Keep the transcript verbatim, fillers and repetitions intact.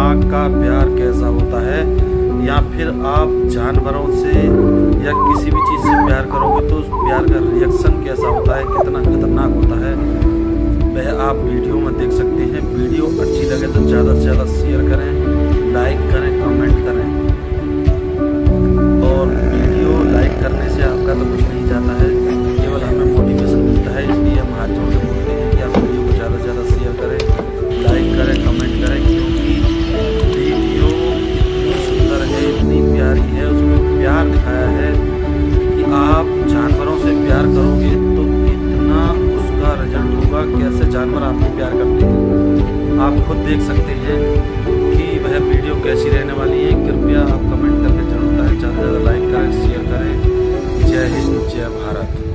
आग का प्यार कैसा होता है, या फिर आप जानवरों से या किसी भी चीज़ से प्यार करोगे तो उस प्यार का रिएक्शन कैसा होता है, कितना खतरनाक होता है, वह आप वीडियो में देख सकते हैं। वीडियो अच्छी लगे तो ज़्यादा से ज़्यादा शेयर करें, लाइक करें, कमेंट करें। और वीडियो लाइक करने से आपका तो कुछ नहीं जाता है, केवल हमें मोटिवेशन मिलता है। इसलिए हम हाथ जोड़ के बोलते हैं कि आप वीडियो को ज़्यादा से ज़्यादा शेयर करें, लाइक करें, कमेंट करें, क्योंकि वीडियो इतनी सुंदर है, इतनी प्यारी है, उसमें प्यार दिखाया है कि आप जानवरों से प्यार करोगे तो इतना उसका रिजल्ट होगा। कैसे जानवर आपको प्यार करते हैं आप खुद देख सकते हैं कि वह वीडियो कैसी रहने वाली है। कृपया आप कमेंट करके जरूर बताएं, ज़्यादा से ज़्यादा लाइक करें, शेयर करें। जय हिंद, जय भारत।